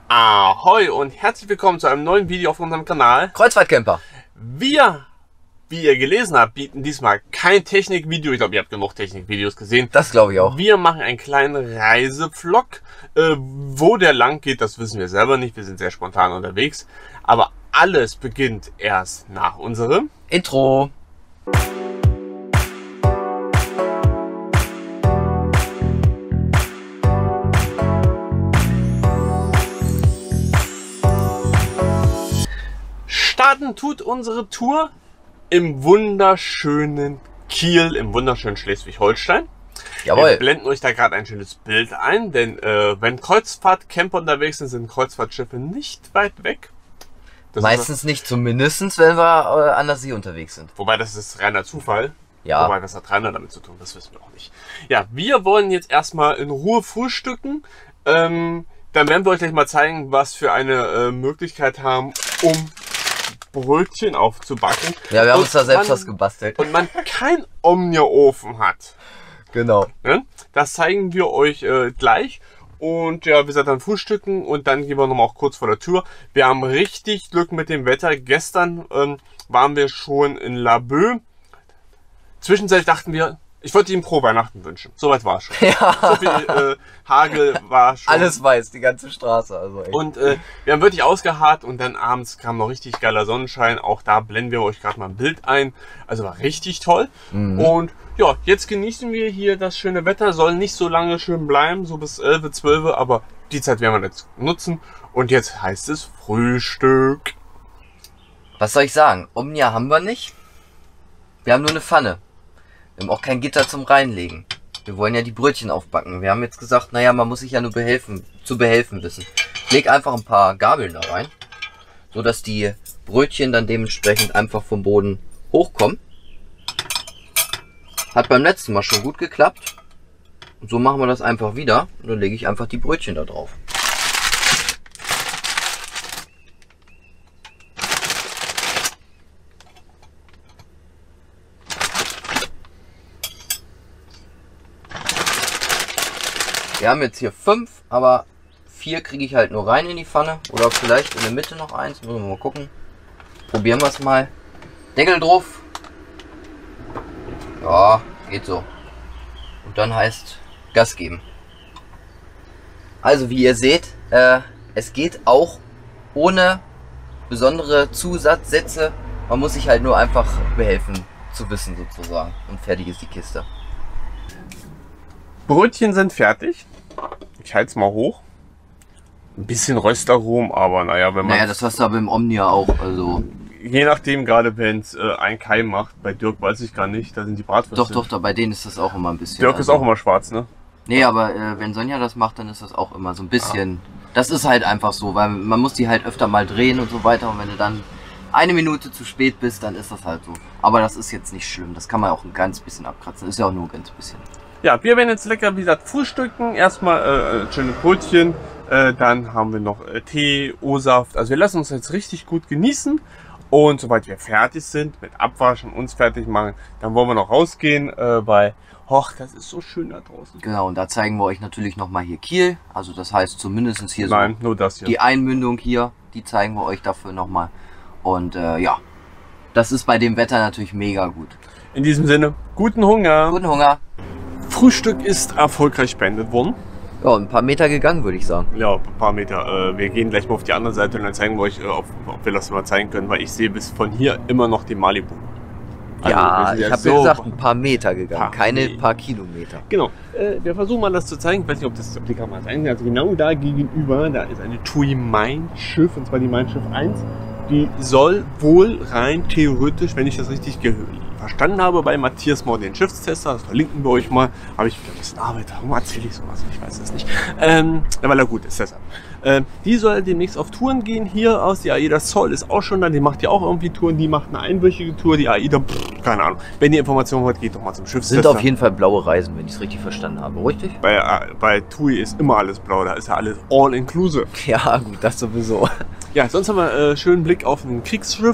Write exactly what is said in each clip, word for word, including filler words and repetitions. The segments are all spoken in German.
Ahoi und herzlich willkommen zu einem neuen Video auf unserem Kanal Kreuzfahrtcamper. Wir, wie ihr gelesen habt, bieten diesmal kein Technikvideo. Ich glaube, ihr habt genug Technikvideos gesehen. Das glaube ich auch. Wir machen einen kleinen Reisevlog. Äh, wo der lang geht, das wissen wir selber nicht. Wir sind sehr spontan unterwegs. Aber alles beginnt erst nach unserem Intro. Starten tut unsere Tour im wunderschönen Kiel, im wunderschönen Schleswig-Holstein. Jawohl. Wir blenden euch da gerade ein schönes Bild ein, denn äh, wenn Kreuzfahrtcamper unterwegs sind, sind Kreuzfahrtschiffe nicht weit weg. Das Meistens nicht, zumindest wenn wir äh, an der See unterwegs sind. Wobei, das ist reiner Zufall. Ja. Wobei, das hat reiner damit zu tun, das wissen wir auch nicht. Ja, wir wollen jetzt erstmal in Ruhe frühstücken. Ähm, dann werden wir euch gleich mal zeigen, was für eine äh, Möglichkeit haben, um Brötchen aufzubacken. Ja, wir haben und uns da selbst man, was gebastelt. Und man kein Omnia-Ofen hat. Genau. Ne? Das zeigen wir euch äh, gleich. Und ja, wir sind dann frühstücken und dann gehen wir nochmal auch kurz vor der Tür. Wir haben richtig Glück mit dem Wetter. Gestern ähm, waren wir schon in Laboe. Zwischenzeitlich dachten wir, ich wollte ihm frohe Weihnachten wünschen. Soweit war es schon. Ja. So viel äh, Hagel war schon. Alles weiß, die ganze Straße. Also echt. Und äh, wir haben wirklich ausgeharrt und dann abends kam noch richtig geiler Sonnenschein. Auch da blenden wir euch gerade mal ein Bild ein. Also war richtig toll. Mhm. Und ja, jetzt genießen wir hier das schöne Wetter. Soll nicht so lange schön bleiben, so bis elf, zwölf, aber die Zeit werden wir jetzt nutzen. Und jetzt heißt es Frühstück. Was soll ich sagen? Omnia haben wir nicht. Wir haben nur eine Pfanne. Wir haben auch kein Gitter zum Reinlegen. Wir wollen ja die Brötchen aufbacken. Wir haben jetzt gesagt, naja, man muss sich ja nur behelfen, zu behelfen wissen. Ich leg einfach ein paar Gabeln da rein, so dass die Brötchen dann dementsprechend einfach vom Boden hochkommen. Hat beim letzten Mal schon gut geklappt. Und so machen wir das einfach wieder. Und dann lege ich einfach die Brötchen da drauf. Wir haben jetzt hier fünf, aber vier kriege ich halt nur rein in die Pfanne. Oder vielleicht in der Mitte noch eins. Müssen wir mal gucken. Probieren wir es mal. Deckel drauf. Ja, geht so. Und dann heißt Gas geben. Also wie ihr seht, äh, es geht auch ohne besondere Zusatzsätze. Man muss sich halt nur einfach behelfen zu wissen sozusagen. Und fertig ist die Kiste. Brötchen sind fertig. Ich halte es mal hoch. Ein bisschen Röstaromen, aber naja, wenn man... Naja, das hast du aber im Omnia auch, also... Je nachdem, gerade wenn es äh, ein Keim macht. Bei Dirk weiß ich gar nicht, da sind die Bratwürste. Doch, doch, da, bei denen ist das auch immer ein bisschen... Dirk also, ist auch immer schwarz, ne? Nee, aber äh, wenn Sonja das macht, dann ist das auch immer so ein bisschen... Ah. Das ist halt einfach so, weil man muss die halt öfter mal drehen und so weiter. Und wenn du dann eine Minute zu spät bist, dann ist das halt so. Aber das ist jetzt nicht schlimm, das kann man auch ein ganz bisschen abkratzen. Ist ja auch nur ein ganz bisschen. Ja, wir werden jetzt lecker, wie gesagt, frühstücken. Erstmal äh, schöne Brötchen, äh, dann haben wir noch äh, Tee, O-Saft. Also wir lassen uns jetzt richtig gut genießen. Und sobald wir fertig sind mit Abwaschen, uns fertig machen, dann wollen wir noch rausgehen, äh, weil, hoch, das ist so schön da draußen. Genau, und da zeigen wir euch natürlich nochmal hier Kiel. Also das heißt zumindest hier Nein, so nur das hier. Die Einmündung hier, die zeigen wir euch dafür nochmal. Und äh, ja, das ist bei dem Wetter natürlich mega gut. In diesem Sinne, guten Hunger. Guten Hunger. Frühstück ist erfolgreich beendet worden. Ja, ein paar Meter gegangen, würde ich sagen. Ja, ein paar Meter. Wir gehen gleich mal auf die andere Seite und dann zeigen wir euch, ob, ob wir das mal zeigen können, weil ich sehe bis von hier immer noch den Malibu. Also ja, ich habe so ja gesagt, ein paar Meter gegangen, paar keine Meter. paar Kilometer. Genau. Äh, wir versuchen mal das zu zeigen. Ich weiß nicht, ob das die Kamera zeigen kann. Also genau da gegenüber, da ist eine TUI Mein Schiff, und zwar die Mein Schiff eins. Die soll wohl rein theoretisch, wenn ich das richtig gehört verstanden habe, bei Matthias Mohr, den Schiffstester, das verlinken wir euch mal. Habe ich wieder ein bisschen Arbeit, warum erzähle ich sowas? Ich weiß es nicht. Ähm, weil er gut ist, deshalb. Ähm, die soll demnächst auf Touren gehen hier aus. Die AIDA Sol ist auch schon da, die macht ja auch irgendwie Touren. Die macht eine einwöchige Tour, die AIDA, pff, keine Ahnung. Wenn ihr Informationen wollt, geht doch mal zum Schiffstester. Sind auf jeden Fall blaue Reisen, wenn ich es richtig verstanden habe, richtig? Bei, äh, bei TUI ist immer alles blau, da ist ja alles all inclusive. Ja, gut, das sowieso. Ja, sonst haben wir äh, schönen Blick auf ein Kriegsschiff.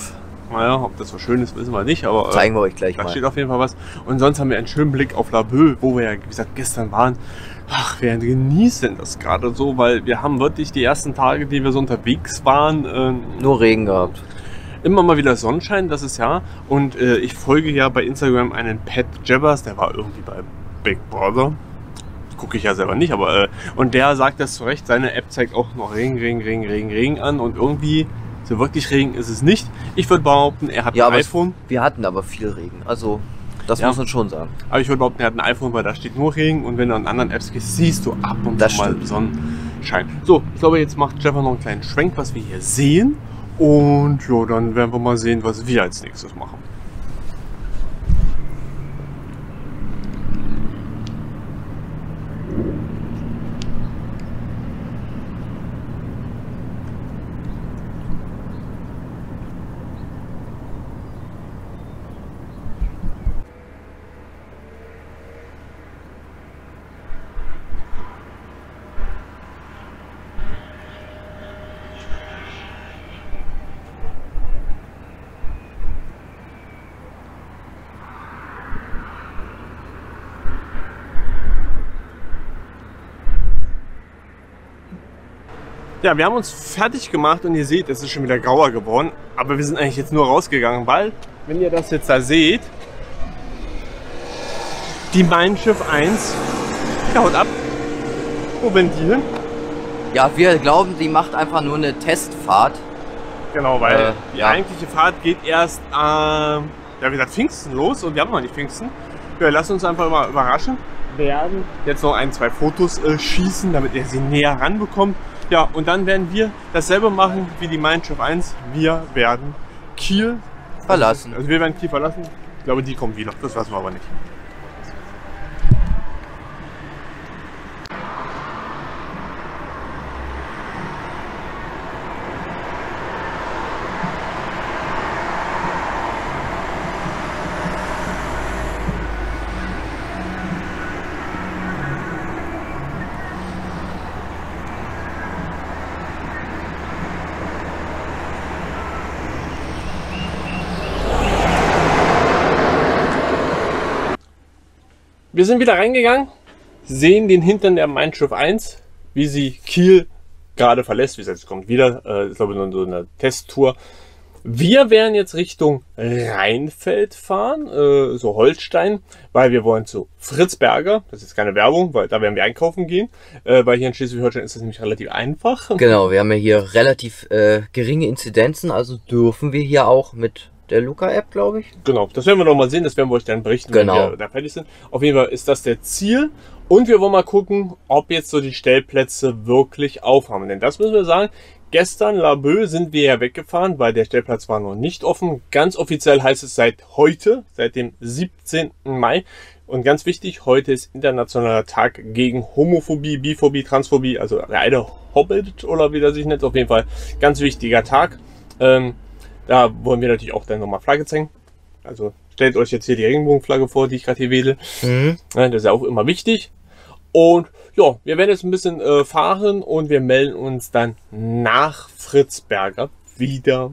Naja, ob das so schön ist, wissen wir nicht, aber äh, Zeigen wir euch gleich da mal. steht auf jeden Fall was. Und sonst haben wir einen schönen Blick auf Laboe, wo wir ja, wie gesagt, gestern waren. Ach, wir genießen das gerade so, weil wir haben wirklich die ersten Tage, die wir so unterwegs waren, äh, Nur Regen gehabt. immer mal wieder Sonnenschein, das ist ja. Und äh, ich folge ja bei Instagram einen Pat Jabbers, der war irgendwie bei Big Brother. Gucke ich ja selber nicht, aber äh, und der sagt das zu Recht, seine App zeigt auch noch Regen, Regen, Regen, Regen, Regen an und irgendwie so wirklich Regen ist es nicht. Ich würde behaupten, er hat Ja, ein aber es, iPhone. wir hatten aber viel Regen. Also, das Ja. muss man schon sagen. Aber ich würde behaupten, er hat ein iPhone, weil da steht nur Regen und wenn du an anderen Apps gehst, siehst du ab und Das zu mal stimmt. Sonnenschein. So, ich glaube, jetzt macht Stefan noch einen kleinen Schwenk, was wir hier sehen. Und ja, dann werden wir mal sehen, was wir als nächstes machen. Ja, wir haben uns fertig gemacht und ihr seht, es ist schon wieder grauer geworden. Aber wir sind eigentlich jetzt nur rausgegangen, weil, wenn ihr das jetzt da seht, die Mein Schiff eins, ja, haut ab. Wo bin die hin? Ja, wir glauben, die macht einfach nur eine Testfahrt. Genau, weil Äh, die ja. eigentliche Fahrt geht erst, ähm, ja, wie gesagt, Pfingsten los und wir haben noch nicht Pfingsten. Wir lassen uns einfach mal überraschen. Wir werden jetzt noch ein, zwei Fotos äh, schießen, damit ihr sie näher ranbekommt. Ja, und dann werden wir dasselbe machen wie die Mein Schiff eins. Wir werden Kiel Verlassen. Also wir werden Kiel verlassen. Ich glaube, die kommt wieder. Das wissen wir aber nicht. Wir sind wieder reingegangen, sehen den Hintern der Mein Schiff eins, wie sie Kiel gerade verlässt. Wie gesagt, es kommt wieder, äh, ich glaube, nur so eine Testtour. Wir werden jetzt Richtung Rheinfeld fahren, äh, so Holstein, weil wir wollen zu Fritz Berger. Das ist keine Werbung, weil da werden wir einkaufen gehen, äh, weil hier in Schleswig-Holstein ist das nämlich relativ einfach. Genau, wir haben ja hier relativ äh, geringe Inzidenzen, also dürfen wir hier auch mit der Luca-App, glaube ich. Genau, das werden wir noch mal sehen, das werden wir euch dann berichten, Genau. wenn wir da fertig sind. Auf jeden Fall ist das der Ziel und wir wollen mal gucken, ob jetzt so die Stellplätze wirklich aufhaben. Denn das müssen wir sagen, gestern Laboe sind wir ja weggefahren, weil der Stellplatz war noch nicht offen. Ganz offiziell heißt es seit heute, seit dem siebzehnten Mai. Und ganz wichtig, heute ist internationaler Tag gegen Homophobie, Biphobie, Transphobie, also der eine Hobbit oder wie der sich nennt, auf jeden Fall ganz wichtiger Tag. Ähm, Da wollen wir natürlich auch dann nochmal Flagge zeigen. Also stellt euch jetzt hier die Regenbogenflagge vor, die ich gerade hier wedel. Mhm. Ja, das ist ja auch immer wichtig. Und ja, wir werden jetzt ein bisschen äh, fahren und wir melden uns dann nach Fritz Berger wieder.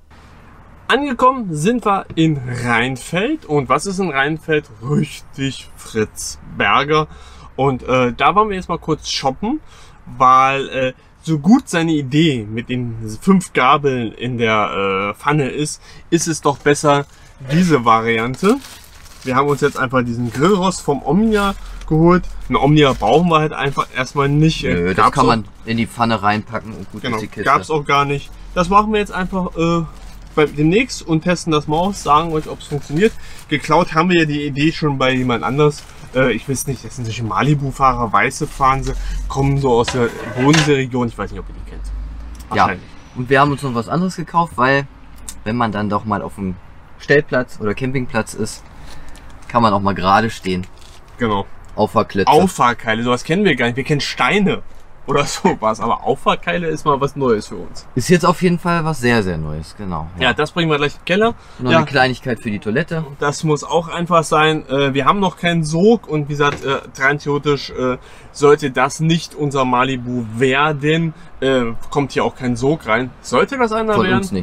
Angekommen sind wir in Rheinfeld. Und was ist in Rheinfeld? Richtig Fritz Berger. Und äh, da wollen wir jetzt mal kurz shoppen, weil äh, so gut seine Idee mit den fünf Gabeln in der äh, Pfanne ist, ist es doch besser diese Variante. Wir haben uns jetzt einfach diesen Grillrost vom Omnia geholt. Ein Omnia brauchen wir halt einfach erstmal nicht. Nö, das Gab's kann auch- man in die Pfanne reinpacken und gut Genau, ist die Kiste. gab es auch gar nicht. Das machen wir jetzt einfach äh, bei demnächst und testen das mal aus, sagen euch, ob es funktioniert. Geklaut haben wir ja die Idee schon bei jemand anders. Äh, ich weiß nicht, das sind solche Malibu-Fahrer, weiße fahren sie, kommen so aus der Bodensee-Region. Ich weiß nicht, ob ihr die kennt. Ja, Wahrscheinlich. und wir haben uns noch was anderes gekauft, weil wenn man dann doch mal auf dem Stellplatz oder Campingplatz ist, kann man auch mal gerade stehen. Genau. Auffahrklitze. Auffahrkeile, sowas kennen wir gar nicht. Wir kennen Steine oder sowas, aber Auffahrkeile ist mal was Neues für uns. Ist jetzt auf jeden Fall was sehr, sehr Neues, genau. Ja, das bringen wir gleich in den Keller. Noch ja. eine Kleinigkeit für die Toilette. Das muss auch einfach sein. Äh, Wir haben noch keinen Sog und wie gesagt, äh, rein theoretisch äh, sollte das nicht unser Malibu werden, äh, kommt hier auch kein Sog rein. Sollte das einer Von werden, uns nicht.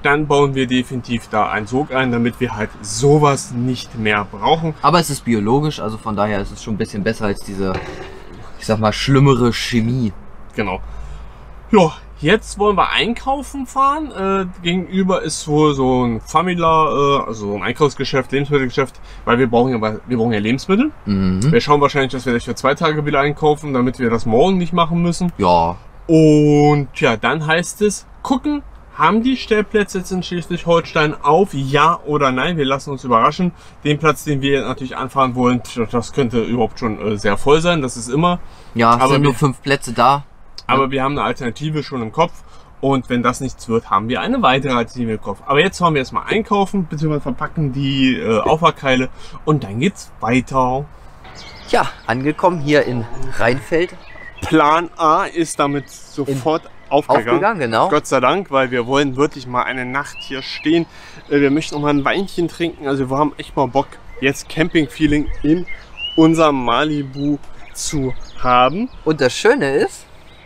dann bauen wir definitiv da einen Sog ein, damit wir halt sowas nicht mehr brauchen. Aber es ist biologisch, also von daher ist es schon ein bisschen besser als diese, ich sag mal, schlimmere Chemie. Genau. Ja, jetzt wollen wir einkaufen fahren. Äh, gegenüber ist wohl so ein Famila, äh, also ein Einkaufsgeschäft, Lebensmittelgeschäft, weil wir brauchen ja, wir brauchen ja Lebensmittel. Mhm. Wir schauen wahrscheinlich, dass wir das für zwei Tage wieder einkaufen, damit wir das morgen nicht machen müssen. Ja. Und ja, dann heißt es, gucken, haben die Stellplätze jetzt in Schleswig-Holstein auf? Ja oder nein? Wir lassen uns überraschen. Den Platz, den wir natürlich anfahren wollen, das könnte überhaupt schon äh, sehr voll sein. Das ist immer. Ja, es aber sind nur wir, fünf Plätze da. Aber ja. wir haben eine Alternative schon im Kopf. Und wenn das nichts wird, haben wir eine weitere Alternative im Kopf. Aber jetzt fahren wir erstmal einkaufen, beziehungsweise verpacken die äh, Auffahrkeile und dann geht's weiter. Ja, angekommen hier in Rheinfeld. Plan A ist damit sofort aufgegangen. Aufgegangen, genau. Gott sei Dank, weil wir wollen wirklich mal eine Nacht hier stehen. Wir möchten noch mal ein Weinchen trinken. Also wir haben echt mal Bock, jetzt Camping-Feeling in unserem Malibu zu haben. Und das Schöne ist,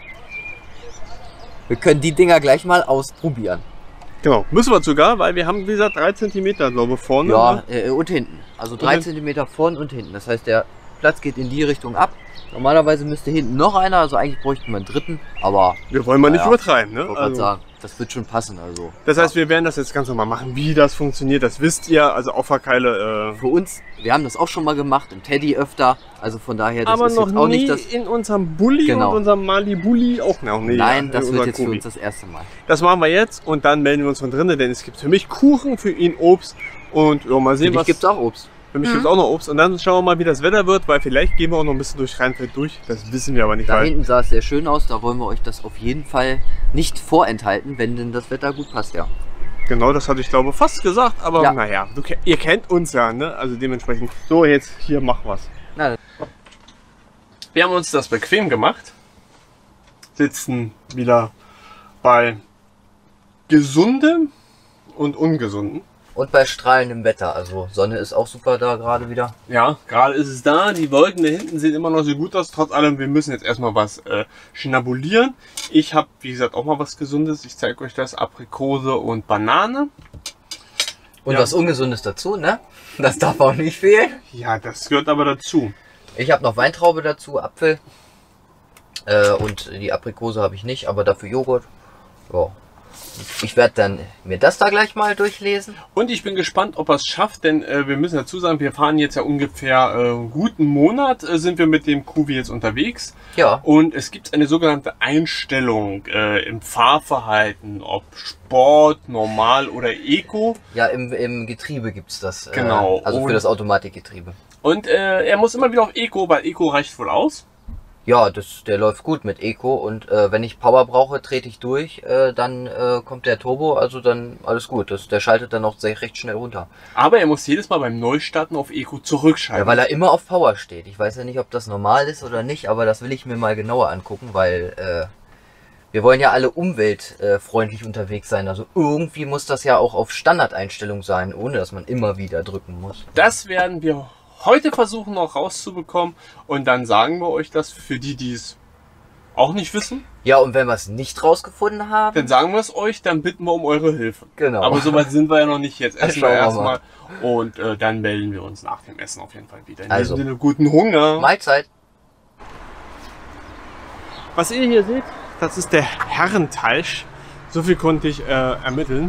wir können die Dinger gleich mal ausprobieren. Genau, müssen wir sogar, weil wir haben, wie gesagt, drei Zentimeter, glaube ich, vorne. Ja, äh, und hinten. Also drei und Zentimeter vorne und hinten. Das heißt, der Platz geht in die Richtung ab. Normalerweise müsste hinten noch einer, also eigentlich bräuchten wir einen dritten, aber... Wir wollen mal nicht ja, übertreiben, ne? Ich wollte Also, sagen, das wird schon passen, also... Das heißt, ja. wir werden das jetzt ganz normal machen, wie das funktioniert, das wisst ihr, also Auffahrkeile... Äh, Für uns, wir haben das auch schon mal gemacht, im Teddy öfter, also von daher, das aber ist noch jetzt auch nie nicht das... in unserem Bulli Genau. und unserem Malibuli auch noch nie. Nein, das in wird unserem jetzt für Kubi. uns das erste Mal. Das machen wir jetzt und dann melden wir uns von drinnen, denn es gibt für mich Kuchen, für ihn Obst und ja, mal sehen, Für was... dich gibt's auch Obst. Für mich Mhm. gibt es auch noch Obst und dann schauen wir mal, wie das Wetter wird, weil vielleicht gehen wir auch noch ein bisschen durch Rheinfeld durch. Das wissen wir aber nicht. Da Weil hinten sah es sehr schön aus, da wollen wir euch das auf jeden Fall nicht vorenthalten, wenn denn das Wetter gut passt, ja. genau, das hatte ich glaube fast gesagt, aber Ja. naja, du, ke- ihr kennt uns ja, ne? Also dementsprechend. So, jetzt hier, mach was. Na, Wir haben uns das bequem gemacht. Sitzen wieder bei gesundem und ungesunden. und bei strahlendem Wetter, also Sonne ist auch super da gerade wieder. Ja, gerade ist es da. Die Wolken da hinten sehen immer noch so gut aus. Trotz allem, wir müssen jetzt erstmal was äh, schnabulieren. Ich habe, wie gesagt, auch mal was Gesundes. Ich zeige euch das. Aprikose und Banane. Und Ja. was Ungesundes dazu, ne? Das darf auch nicht fehlen. Ja, das gehört aber dazu. Ich habe noch Weintraube dazu, Apfel. Äh, und die Aprikose habe ich nicht, aber dafür Joghurt. Ja. Ich werde dann mir das da gleich mal durchlesen. Und ich bin gespannt, ob er es schafft, denn äh, wir müssen dazu sagen, wir fahren jetzt ja ungefähr äh, einen guten Monat, äh, sind wir mit dem Q V jetzt unterwegs. Ja. Und es gibt eine sogenannte Einstellung äh, im Fahrverhalten, ob Sport, Normal oder Eco. Ja, im, im Getriebe gibt's das. Genau. Äh, also Und- für das Automatikgetriebe. Und äh, er muss immer wieder auf Eco, weil Eco reicht wohl aus. Ja, das, der läuft gut mit Eco und äh, wenn ich Power brauche, trete ich durch, äh, dann äh, kommt der Turbo, also dann alles gut. Das, der schaltet dann auch sehr, recht schnell runter. Aber er muss jedes Mal beim Neustarten auf Eco zurückschalten. Ja, weil er immer auf Power steht. Ich weiß ja nicht, ob das normal ist oder nicht, aber das will ich mir mal genauer angucken, weil äh, wir wollen ja alle umweltfreundlich unterwegs sein. Also irgendwie muss das ja auch auf Standardeinstellung sein, ohne dass man immer wieder drücken muss. Das werden wir heute versuchen noch rauszubekommen und dann sagen wir euch das für die, die es auch nicht wissen. Ja, und wenn wir es nicht rausgefunden haben, Dann sagen wir es euch, dann bitten wir um eure Hilfe. genau. Aber soweit sind wir ja noch nicht. Jetzt essen wir Schauen wir erstmal und äh, dann melden wir uns nach dem Essen auf jeden Fall wieder. In Also. diesem Sinne, guten Hunger. Mahlzeit. Was ihr hier seht, das ist der Herrenteich. So viel konnte ich äh, ermitteln.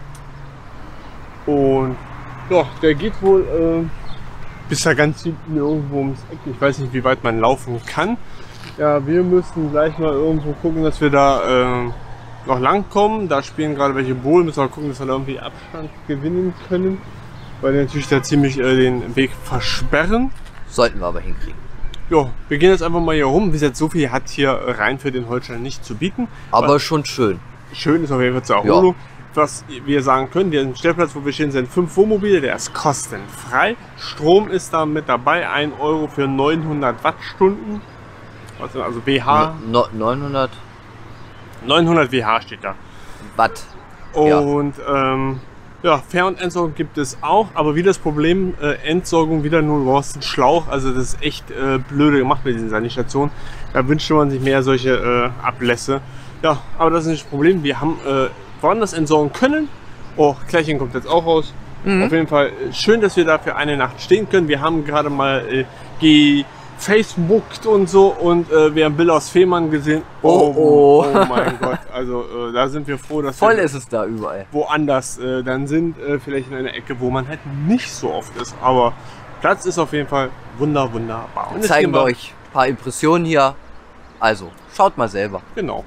Und ja, der geht wohl äh, bis da ganz hinten irgendwo ums Eck. Ich weiß nicht, wie weit man laufen kann. Ja, wir müssen gleich mal irgendwo gucken, dass wir da äh, noch lang kommen. Da spielen gerade welche Bowl. Müssen wir gucken, dass wir da irgendwie Abstand gewinnen können. Weil die natürlich da ziemlich äh, den Weg versperren. Sollten wir aber hinkriegen. Ja, wir gehen jetzt einfach mal hier rum. Wie gesagt, so viel hat hier Rheinfeld in Holstein nicht zu bieten. Aber schon schön. Schön ist auf jeden Fall zur Erholung. Was wir sagen können, der Stellplatz, wo wir stehen, sind fünf Wohnmobile, der ist kostenfrei. Strom ist da mit dabei, ein Euro für neunhundert Wattstunden. Also, also W H, No, neunhundert neunhundert W H steht da. Watt. Ja. Und ähm, ja, Fähr- und Entsorgung gibt es auch, aber wieder das Problem, äh, Entsorgung wieder nur, du brauchst einen Schlauch, also das ist echt äh, blöde gemacht bei diesen Sanitationen. Da wünschte man sich mehr solche äh, Ablässe. Ja, aber das ist nicht das Problem, wir haben äh, woanders entsorgen können Oh, Klärchen kommt jetzt auch raus. Mhm. Auf jeden Fall schön, dass wir da für eine Nacht stehen können. Wir haben gerade mal äh, gefacebookt und so und äh, wir haben Bilder aus Fehmarn gesehen. Oh, oh. oh mein Gott, also äh, da sind wir froh, dass Voll wir ist es da überall. woanders äh, dann sind. Äh, vielleicht in einer Ecke, wo man halt nicht so oft ist. Aber Platz ist auf jeden Fall wunder, wunderbar. Und Wir zeigen wir euch ein paar Impressionen hier. Also, schaut mal selber. Genau.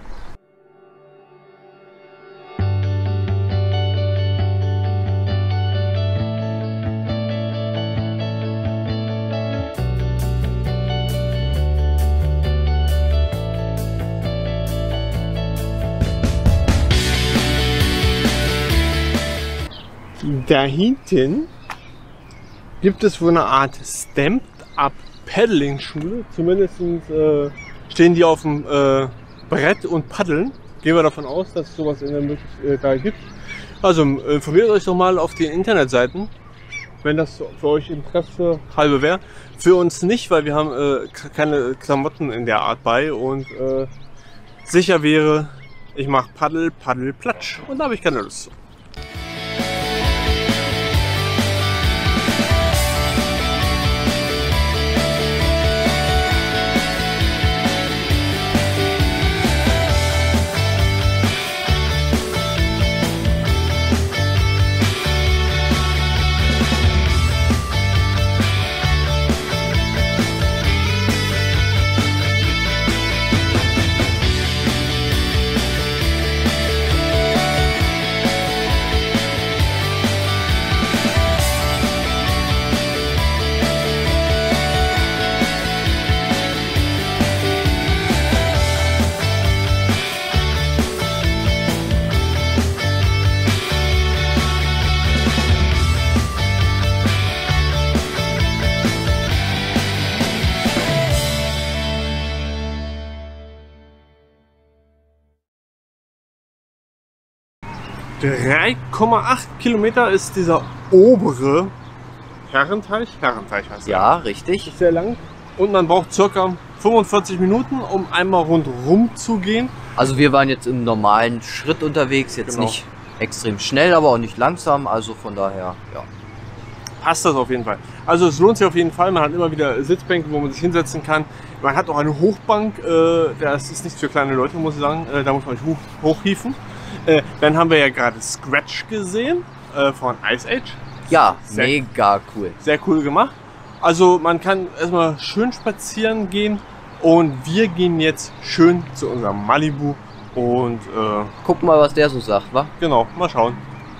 Da hinten gibt es wohl eine Art Stamped-Up-Paddling-Schule. Zumindest äh, stehen die auf dem äh, Brett und paddeln. Gehen wir davon aus, dass es sowas in der Möglichkeit gibt. Also informiert euch doch mal auf den Internetseiten, wenn das für euch Interesse halbe wäre. Für uns nicht, weil wir haben äh, keine Klamotten in der Art bei und äh, sicher wäre, ich mache Paddel, Paddel, Platsch und da habe ich keine Lust zu. drei Komma acht Kilometer ist dieser obere Herrenteich. Herrenteich heißt er. Ja, richtig. Ist sehr lang und man braucht circa fünfundvierzig Minuten, um einmal rundherum zu gehen. Also wir waren jetzt im normalen Schritt unterwegs, jetzt Genau. nicht extrem schnell, aber auch nicht langsam, also von daher, ja. Passt das auf jeden Fall. Also es lohnt sich auf jeden Fall. Man hat immer wieder Sitzbänke, wo man sich hinsetzen kann. Man hat auch eine Hochbank. Äh, das ist nichts für kleine Leute, muss ich sagen. Äh, da muss man sich hoch, hochhieven. Äh, dann haben wir ja gerade Scratch gesehen äh, von Ice Age. Ja, Sehr- mega cool. Sehr cool gemacht. Also man kann erstmal schön spazieren gehen. Und wir gehen jetzt schön zu unserem Malibu. Und äh, Guck mal, was der so sagt, wa? genau, mal schauen.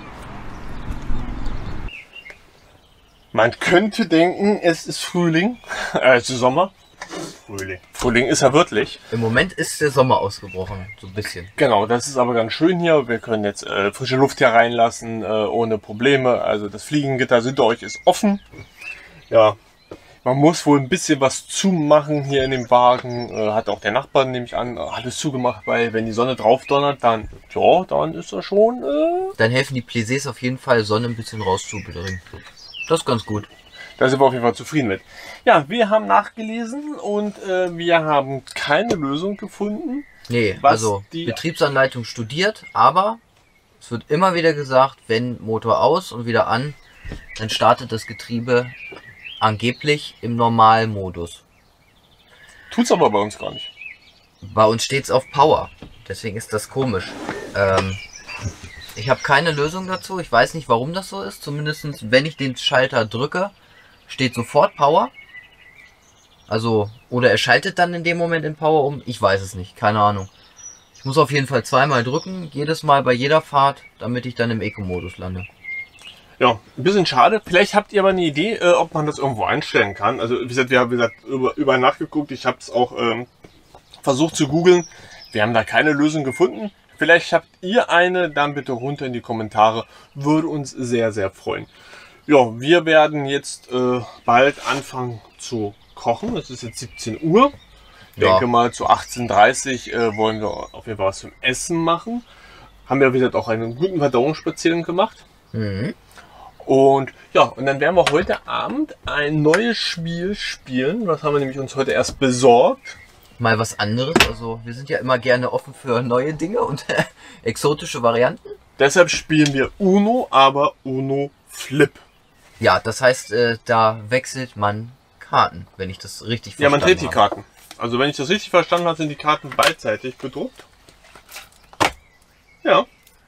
Man könnte denken, es ist Frühling, äh, es ist Sommer. Frühling. Frühling ist ja wirklich. Im Moment ist der Sommer ausgebrochen, so ein bisschen. Genau, das ist aber ganz schön hier. Wir können jetzt äh, frische Luft hier reinlassen, äh, ohne Probleme. Also das Fliegengitter hinter euch ist offen. Ja, man muss wohl ein bisschen was zumachen hier in dem Wagen. Äh, hat auch der Nachbar, nehme ich an, alles zugemacht, weil wenn die Sonne drauf donnert, dann, ja, dann ist das schon... Äh, Dann helfen die Plaisays auf jeden Fall, Sonne ein bisschen rauszubringen. Das ist ganz gut. Da sind wir auf jeden Fall zufrieden mit. Ja, wir haben nachgelesen und äh, wir haben keine Lösung gefunden. Nee, Was also die- Betriebsanleitung studiert, aber es wird immer wieder gesagt, wenn Motor aus und wieder an, dann startet das Getriebe angeblich im Normalmodus. Tut's aber bei uns gar nicht. Bei uns steht es auf Power, deswegen ist das komisch. Ähm, ich habe keine Lösung dazu, ich weiß nicht, warum das so ist. Zumindest wenn ich den Schalter drücke, steht sofort Power. Also, oder er schaltet dann in dem Moment in Power um. Ich weiß es nicht, keine Ahnung. Ich muss auf jeden Fall zweimal drücken, jedes Mal bei jeder Fahrt, damit ich dann im Eco-Modus lande. Ja, ein bisschen schade. Vielleicht habt ihr aber eine Idee, äh, ob man das irgendwo einstellen kann. Also wie gesagt, wir haben wie gesagt, über, überall nachgeguckt. Ich habe es auch ähm, versucht zu googeln. Wir haben da keine Lösung gefunden. Vielleicht habt ihr eine, dann bitte runter in die Kommentare. Würde uns sehr, sehr freuen. Ja, wir werden jetzt äh, bald anfangen zu kochen. Es ist jetzt siebzehn Uhr. Ich Ja. denke mal zu achtzehn Uhr dreißig äh, wollen wir auf jeden Fall was zum Essen machen. Haben wir wie gesagt auch einen guten Verdauungsspaziergang gemacht. Mhm. Und ja, und dann werden wir heute Abend ein neues Spiel spielen. Das haben wir nämlich uns heute erst besorgt. Mal was anderes, also wir sind ja immer gerne offen für neue Dinge und exotische Varianten. Deshalb spielen wir Uno, aber Uno Flip. Ja, das heißt, äh, da wechselt man Karten, wenn ich das richtig Ja, verstanden man dreht die habe. Karten. Also wenn ich das richtig verstanden habe, sind die Karten beidseitig bedruckt. Ja.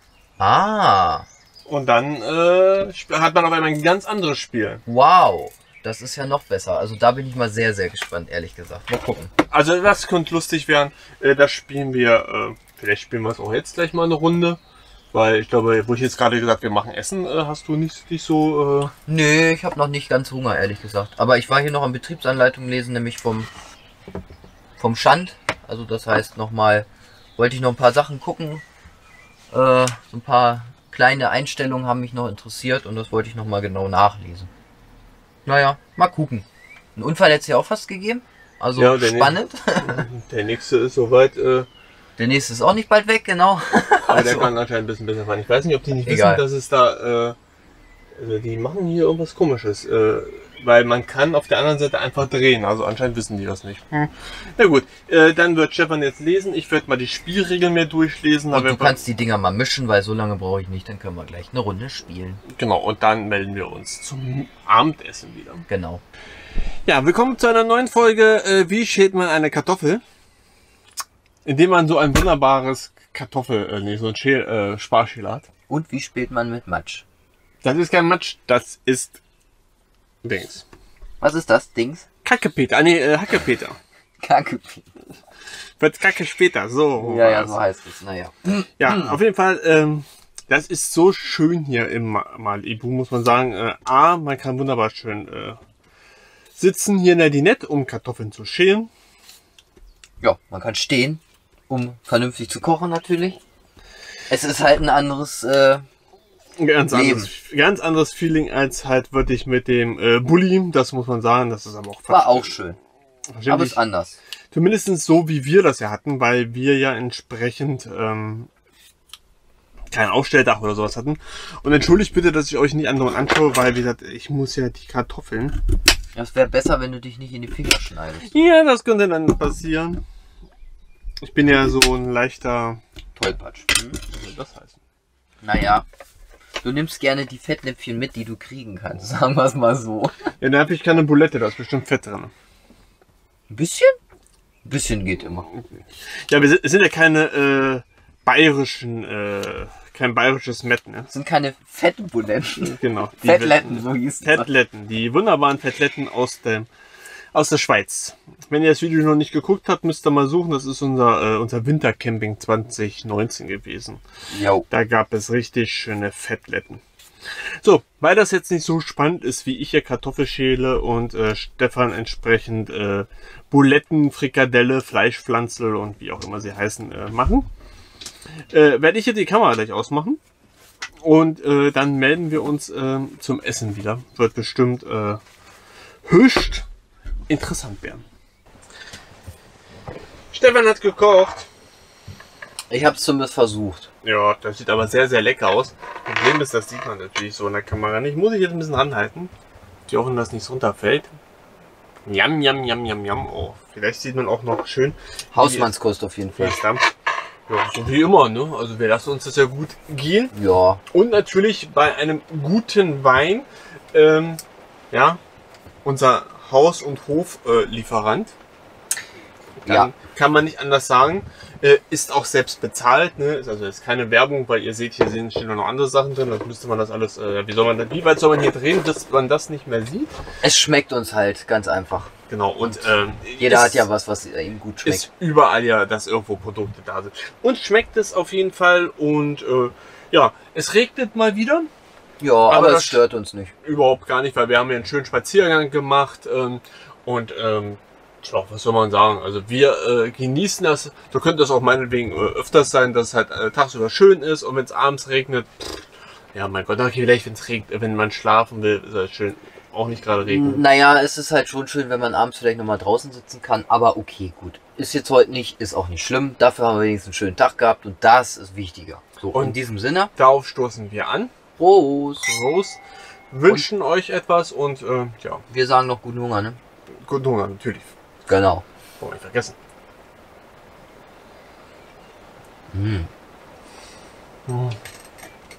Ah, Und dann äh, sp- hat man auf einmal ein ganz anderes Spiel. wow. Das ist ja noch besser. Also da bin ich mal sehr, sehr gespannt, ehrlich gesagt. Mal gucken. Also das könnte lustig werden. Äh, das spielen wir, äh, vielleicht spielen wir es auch jetzt gleich mal eine Runde. Weil ich glaube, wo ich jetzt gerade gesagt, wir machen Essen, äh, hast du nicht, nicht so... Äh Nö, ich habe noch nicht ganz Hunger, ehrlich gesagt. Aber ich war hier noch an Betriebsanleitung lesen, nämlich vom, vom Schand. Also das heißt nochmal, wollte ich noch ein paar Sachen gucken. Äh, so ein paar kleine Einstellungen haben mich noch interessiert und das wollte ich nochmal genau nachlesen. Naja, mal gucken. Ein Unfall hätte es ja auch fast gegeben. Also Ja, der spannend. Der nächste ist soweit... Äh Der nächste ist auch nicht bald weg, genau. Aber der Also, kann anscheinend ein bisschen besser fahren. Ich weiß nicht, ob die nicht Egal. wissen, dass es da... Äh, also die machen hier irgendwas Komisches. Äh, weil man kann auf der anderen Seite einfach drehen. Also anscheinend wissen die das nicht. Hm. Na gut, äh, dann wird Stefan jetzt lesen. Ich werde mal die Spielregeln mehr durchlesen. und du wir- kannst die Dinger mal mischen, weil so lange brauche ich nicht. Dann können wir gleich eine Runde spielen. Genau, und dann melden wir uns zum Abendessen wieder. Genau. Ja, willkommen zu einer neuen Folge. Äh, wie schält man eine Kartoffel? Indem man so ein wunderbares Kartoffel, äh, nee, so ein Schäl, äh, Sparschäler hat. Und wie spielt man mit Matsch? Das ist kein Matsch, das ist Dings. Was ist das, Dings? Kackepeter, ah, nee, äh, Hackepeter. Kacke. Wird Kacke später, so. Ja, ja, war's. so heißt es. Naja. Ja, auf jeden Fall, ähm, das ist so schön hier im Ma- Malibu, muss man sagen. Äh, A, man kann wunderbar schön äh, sitzen hier in der Dinette, um Kartoffeln zu schälen. Ja, man kann stehen, um vernünftig zu kochen natürlich. Es ist halt ein anderes, äh, Ein ganz Leben. anderes, ganz anderes Feeling als halt wirklich mit dem äh, Bulli. Das muss man sagen, das ist aber auch war auch schön. Aber verständlich. ist anders. Zumindest so, wie wir das ja hatten, weil wir ja entsprechend ähm, kein Aufstelldach oder sowas hatten. Und entschuldigt bitte, dass ich euch nicht andauernd anschaue, weil, wie gesagt, ich muss ja die Kartoffeln. Es wäre besser, wenn du dich nicht in die Finger schneidest. Ja, das könnte dann passieren. Ich bin ja so ein leichter... Tollpatsch. Hm, was soll das heißen? Naja. Du nimmst gerne die Fettnäpfchen mit, die du kriegen kannst. Sagen wir es mal so. Ja, da habe ich keine Bulette, da ist bestimmt Fett drin. Ein bisschen? Ein bisschen geht immer. Ja, wir sind, es sind ja keine äh, bayerischen... Äh, kein bayerisches Met, ne? Das sind keine Fettbuletten. Genau. Die Fettletten, so hieß es. Fettletten, die wunderbaren Fettletten aus dem aus der Schweiz. Wenn ihr das Video noch nicht geguckt habt, müsst ihr mal suchen. Das ist unser äh, unser Wintercamping zwanzig neunzehn gewesen. Jo. Da gab es richtig schöne Fettletten. So, weil das jetzt nicht so spannend ist, wie ich hier Kartoffel schäle und äh, Stefan entsprechend äh, Buletten, Frikadelle, Fleischpflanzel und wie auch immer sie heißen äh, machen, äh, werde ich hier die Kamera gleich ausmachen. Und äh, dann melden wir uns äh, zum Essen wieder. Wird bestimmt äh, höchst interessant werden. Stefan hat gekocht. Ich habe es zumindest versucht. Ja, das sieht aber sehr, sehr lecker aus. Problem ist, das sieht man natürlich so in der Kamera nicht. Muss ich jetzt ein bisschen ranhalten, die auch, wenn das nicht runterfällt. Jam, jam, jam, jam, jam. Oh, vielleicht sieht man auch noch schön. Hausmannskost auf jeden wie Fall. es dampft. Ja, so wie immer, ne? Also wir lassen uns das ja gut gehen. Ja. Und natürlich bei einem guten Wein, ähm, ja, unser Haus- und Hoflieferant, äh, Ja. kann man nicht anders sagen, äh, ist auch selbst bezahlt, ne? Ist also ist keine Werbung, weil ihr seht, hier stehen noch andere Sachen drin, das müsste man das alles, äh, wie soll man das, wie weit soll man hier drehen, dass man das nicht mehr sieht? Es schmeckt uns halt ganz einfach. Genau, und ähm, Jeder ist- hat ja was, was ihm gut schmeckt. ist überall ja, dass irgendwo Produkte da sind. Und schmeckt es auf jeden Fall und äh, ja, es regnet mal wieder. Ja, aber, aber es das- stört uns nicht. Überhaupt gar nicht, weil wir haben ja einen schönen Spaziergang gemacht ähm, und ähm, tja, was soll man sagen, also wir äh, genießen das, so könnte es auch meinetwegen äh, öfters sein, dass es halt äh, tagsüber schön ist und wenn es abends regnet, pff, ja mein Gott, okay, vielleicht wenn es regnet, wenn man schlafen will, ist es schön, auch nicht gerade regnen. Naja, es ist halt schon schön, wenn man abends vielleicht nochmal draußen sitzen kann, aber okay, gut. Ist jetzt heute nicht, ist auch nicht schlimm. Dafür haben wir wenigstens einen schönen Tag gehabt und das ist wichtiger. So, Und- in diesem Sinne, Darauf stoßen wir an, Prost. Prost, wünschen euch etwas und äh, ja, Wir sagen noch guten Hunger, ne? guten Hunger natürlich, Genau. wollen wir nicht vergessen. Mm.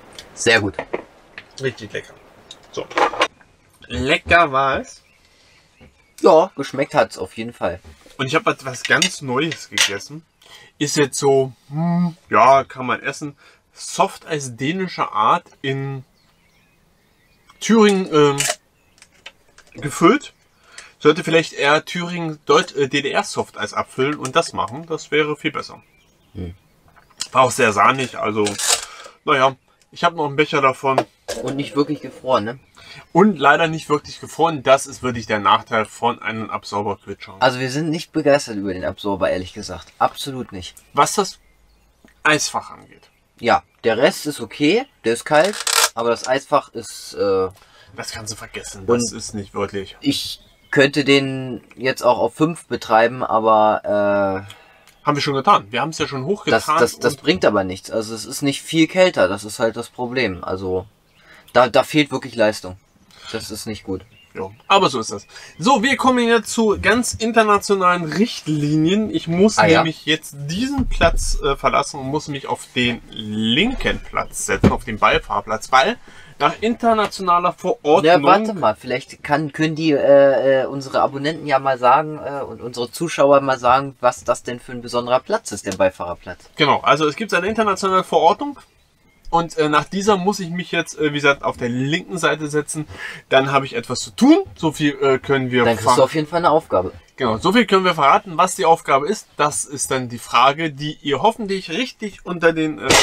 Sehr gut. Richtig lecker. So. Lecker war es. Ja, geschmeckt hat's auf jeden Fall. Und ich habe was ganz Neues gegessen. Ist jetzt so, hm, ja, kann man essen. Softeis dänischer Art in Thüringen ähm, gefüllt. Sollte vielleicht eher Thüringen Deut äh, D D R Softeis abfüllen und das machen. Das wäre viel besser. Hm. War auch sehr sahnig, also naja, ich habe noch einen Becher davon. Und nicht wirklich gefroren, ne? Und leider nicht wirklich gefroren. Das ist wirklich der Nachteil von einem Absorber-Quitscher. Also wir sind nicht begeistert über den Absorber, ehrlich gesagt. Absolut nicht. Was das Eisfach angeht. Ja, der Rest ist okay, der ist kalt, aber das Eisfach ist... Äh, das kannst du vergessen, das ist nicht wirklich. Ich könnte den jetzt auch auf fünf betreiben, aber... Äh, haben wir schon getan. Wir haben es ja schon hochgetan. Das, das, das bringt aber nichts. Also es ist nicht viel kälter, das ist halt das Problem. Also da, da fehlt wirklich Leistung. Das ist nicht gut. Ja, aber so ist das. So, wir kommen jetzt zu ganz internationalen Richtlinien. Ich muss ah, nämlich ja. jetzt diesen Platz äh, verlassen und muss mich auf den linken Platz setzen, auf den Beifahrerplatz, weil nach internationaler Verordnung... Ja, warte mal, vielleicht kann, können die äh, unsere Abonnenten ja mal sagen äh, und unsere Zuschauer mal sagen, was das denn für ein besonderer Platz ist, der Beifahrerplatz. Genau, also es gibt eine internationale Verordnung. Und äh, nach dieser muss ich mich jetzt, äh, wie gesagt, auf der linken Seite setzen. Dann habe ich etwas zu tun. So viel äh, können wir Dann kriegst du auf jeden Fall eine Aufgabe. Genau, so viel können wir verraten. Was die Aufgabe ist, das ist dann die Frage, die ihr hoffentlich richtig unter den äh,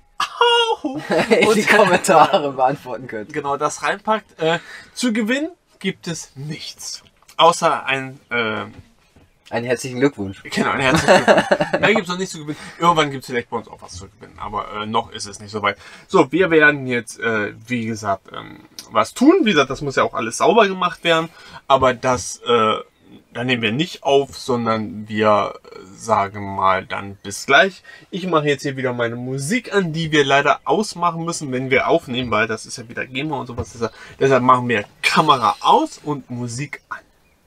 in die Kommentare beantworten könnt. Genau, das reinpackt. Äh, zu gewinnen gibt es nichts. Außer ein... Äh, Einen herzlichen Glückwunsch. Genau, einen herzlichen Glückwunsch. Mehr gibt es noch nicht zu gewinnen. Irgendwann gibt es vielleicht bei uns auch was zu gewinnen, aber äh, noch ist es nicht so weit. So, wir werden jetzt, äh, wie gesagt, ähm, was tun. Wie gesagt, das muss ja auch alles sauber gemacht werden, aber das, äh, da nehmen wir nicht auf, sondern wir äh, sagen mal dann bis gleich. Ich mache jetzt hier wieder meine Musik an, die wir leider ausmachen müssen, wenn wir aufnehmen, weil das ist ja wieder GEMA und sowas. Deshalb, deshalb machen wir Kamera aus und Musik an.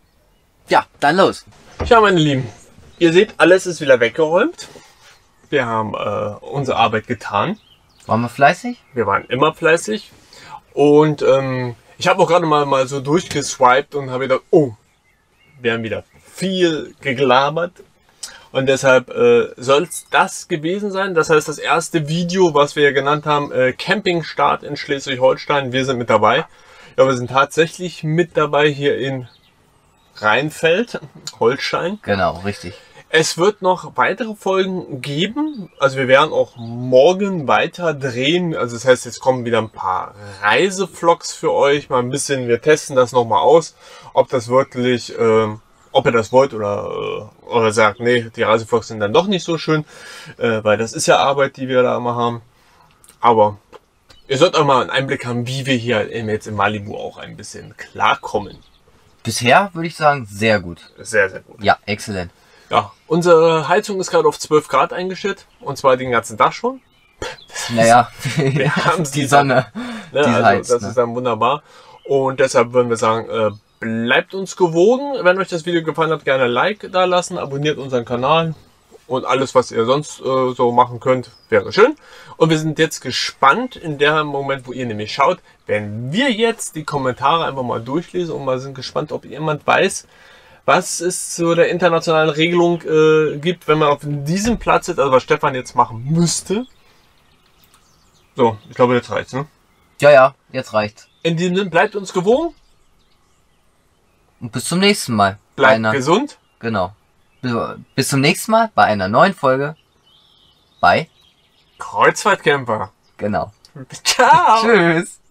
Ja, dann los. Tja, meine Lieben, ihr seht, alles ist wieder weggeräumt. Wir haben äh, unsere Arbeit getan. Waren wir fleißig? Wir waren immer fleißig. Und ähm, ich habe auch gerade mal, mal so durchgeswiped und habe gedacht, oh, wir haben wieder viel geglabert. Und deshalb äh, soll es das gewesen sein. Das heißt, das erste Video, was wir genannt haben, äh, Campingstart in Schleswig-Holstein. Wir sind mit dabei. Ja, wir sind tatsächlich mit dabei hier in Rheinfeld, Holstein. Genau, richtig. Es wird noch weitere Folgen geben. Also wir werden auch morgen weiter drehen. Also das heißt, jetzt kommen wieder ein paar Reisevlogs für euch. Mal ein bisschen, wir testen das nochmal aus, ob das wirklich, äh, ob ihr das wollt oder, äh, oder sagt, nee, die Reisevlogs sind dann doch nicht so schön. Äh, weil das ist ja Arbeit, die wir da immer haben. Aber ihr sollt auch mal einen Einblick haben, wie wir hier jetzt in Malibu auch ein bisschen klarkommen. Bisher würde ich sagen, sehr gut. Sehr, sehr gut. Ja, exzellent. Ja, unsere Heizung ist gerade auf zwölf Grad eingestellt. Und zwar den ganzen Tag schon. Naja, wir haben die Sonne. Ne, die also heizt, das ne? ist dann wunderbar. Und deshalb würden wir sagen, äh, bleibt uns gewogen. Wenn euch das Video gefallen hat, gerne ein Like da lassen. Abonniert unseren Kanal. Und alles, was ihr sonst äh, so machen könnt, wäre schön. Und wir sind jetzt gespannt in dem Moment, wo ihr nämlich schaut, wenn wir jetzt die Kommentare einfach mal durchlesen und mal sind gespannt, ob jemand weiß, was es zu der internationalen Regelung äh, gibt, wenn man auf diesem Platz sitzt, also was Stefan jetzt machen müsste. So, ich glaube, jetzt reicht's, ne? Ja, ja, jetzt reicht's. In diesem Sinne, bleibt uns gewogen. Und bis zum nächsten Mal. Bleibt einer, gesund. Genau. Bis zum nächsten Mal bei einer neuen Folge bei Kreuzfahrtcamper. Genau. Ciao. Tschüss.